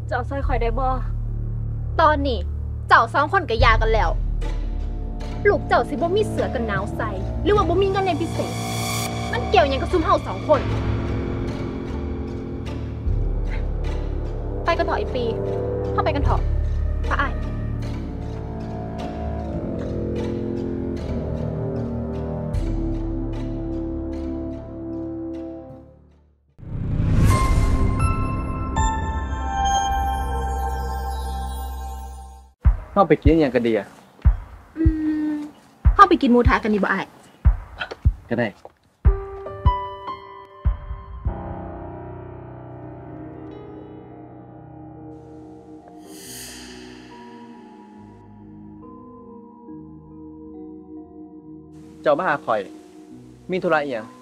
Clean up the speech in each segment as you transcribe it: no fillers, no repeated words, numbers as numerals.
เจ้าซอยข่อยได้บ่ตอนนี้เจ้า2 คนก็หย่ากันแล้วลูกเจ้าสิบ่มีเสื้อกันหนาวใส่หรือว่าบ่มีเงินในพิเศษมันเกี่ยวหยังกับซุมเฮา2 คนไปกันเถอะไอ้ปีเข้าไปกันเถอะป้าอ้ายเข้าไปกินอย่างกันดีอ่ะเข้าไปกินหมูทะกันดีบ่อ้ายก็ได้เจ้ามาหาข่อยมีธุระอีหยัง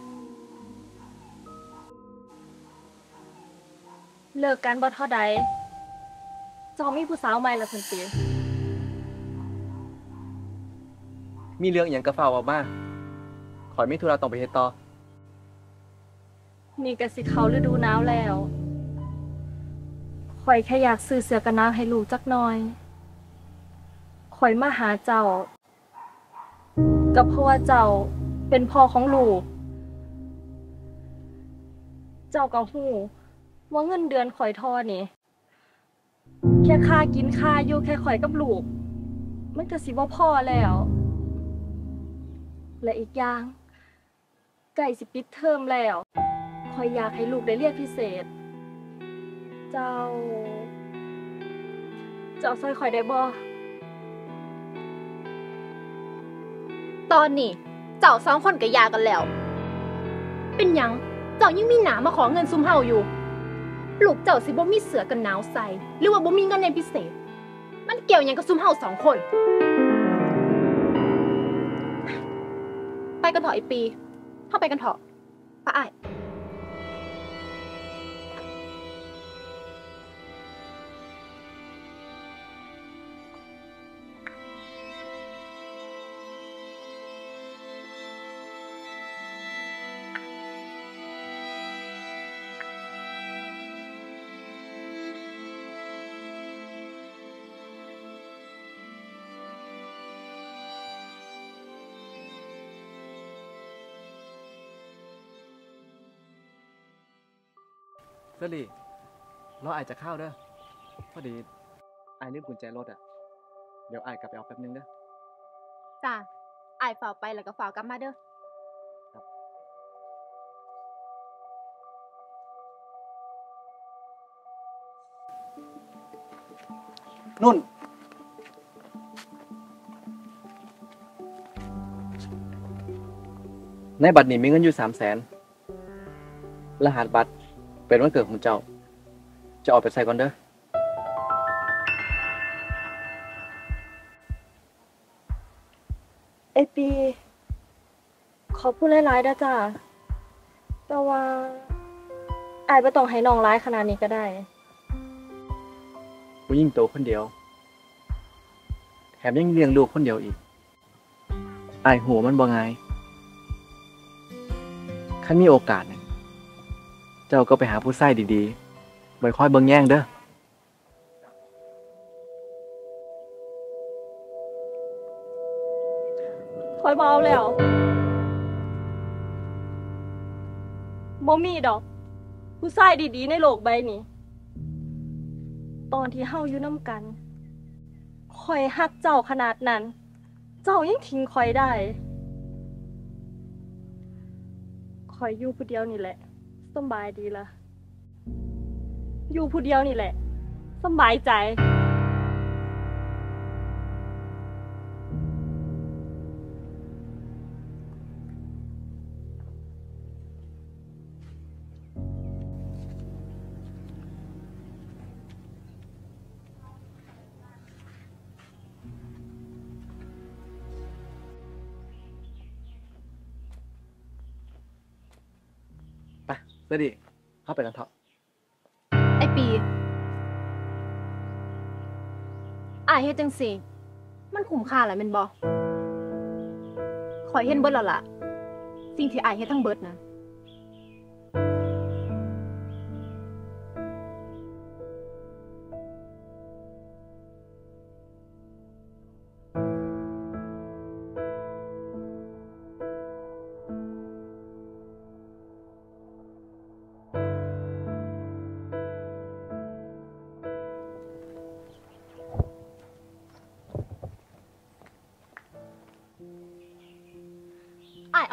เลิกกันบ่เท่าใดเจ้ามีผู้สาวใหม่แล้วเพิ่นติมีเรื่องอีหยังกระเฝ้าออกมาข่อยมีธุระต้องไปเฮ็ดต่อนี่ก็สิเข้าฤดูหนาวแล้วข่อยแค่อยากซื้อเสื้อกันหนาวให้ลูกจักหน่อยข่อยมาหาเจ้าก็เพราะว่าเจ้าเป็นพ่อของลูกเจ้าก็ฮู้ว่าเงินเดือนข่อยทอนี่แค่ค่ากินค่าอยู่แค่ข่อยกับลูกมันก็สิบ่พอแล้วและอีกอย่างใกล้สิปิดเทอมแล้วข่อยอยากให้ลูกได้เรียนพิเศษเจ้าซอยข่อยได้บ่ตอนนี้เจ้า2 คนก็หย่ากันแล้วเป็นหยังเจ้ายังมีหน้ามาขอเงินซุมเฮาอยู่ลูกเจ้าสิบ่มีเสื้อกันหนาวใส่หรือว่าบ่มีเงินในพิเศษมันเกี่ยวหยังกับซุมเฮา2 คนไปกันเถอะไอ้ปีเข้าไปกันเถอะป้าอ้ายเสรีเราอาจจะเข้าเด้อพอดีอายลืมกุญแจรถอ่ะเดี๋ยวอายกลับไปเอาแป๊บนึงเด้อจ้าอ้ายฝ่ากไปแล้วก็ฝ่ากกลับมาเด้อนุ่นในบัตรนี้มีเงินอยู่300,000รหัสบัตรเป็นวันเกิดของเจ้าจะออกไปใส่ก่อนเด้อไอปีขอพูดหลายๆนะจ้าแต่ว่าอายบ่ต้องให้น้องร้ายขนาดนี้ก็ได้ผู้หญิงโตคนเดียวแถมยังเลี้ยงลูกคนเดียวอีกอายหัวมันบ่ง่ายคันมีโอกาสเนี่ยเจ้าก็ไปหาผู้ใส่ดีๆบ่ค่อยเบิ่งแย่งเด้อคอยเบาแล้วบ่มีดอกผู้ชายดีๆในโลกใบนี้ตอนที่เฮาอยู่นำกันข่อยฮักเจ้าขนาดนั้นเจ้ายังทิ้งข่อยได้ข่อยอยู่ผู้เดียวนี่แหละสบายดีล่ะอยู่ผู้เดียวนี่แหละสบายใจไปเสรีเข้าไปกันเถอะไอ้ปีอ้ายเฮ็ดจังซี่มันคุ้มค่าล่ะแม่นบ่ข้อยเห็นเบิดแล้วล่ะสิ่งที่อ้ายเฮ็ดทั้งเบิดนะ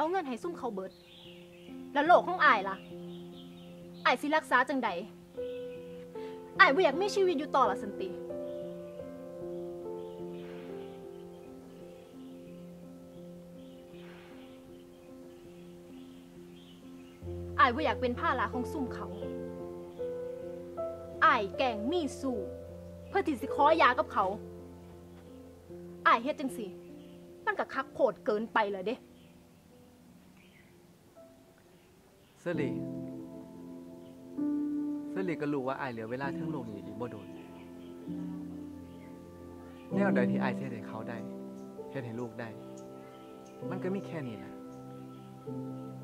เอาเงินให้ซุ่มเขาเบิด แล้วโลกของอายล่ะอายสิรักษาจังใดอายบ่อยากมีชีวิตอยู่ต่อละสันติอายบ่อยากเป็นภาระของซุ่มเขาอายแกล้งมีสู้เพื่อที่สิขอหย่ากับเขาอายเฮ็ดจังสิมันก็คักโพดเกินไปเลยเด้เสลีก็รู้ว่าอายเหลือเวลาทั้งโลกนี้อีกบ่โดนแนวใดที่อายเฮ็ดให้เขาได้เฮ็ดให้ลูกได้ มันก็มีแค่นี้แหละ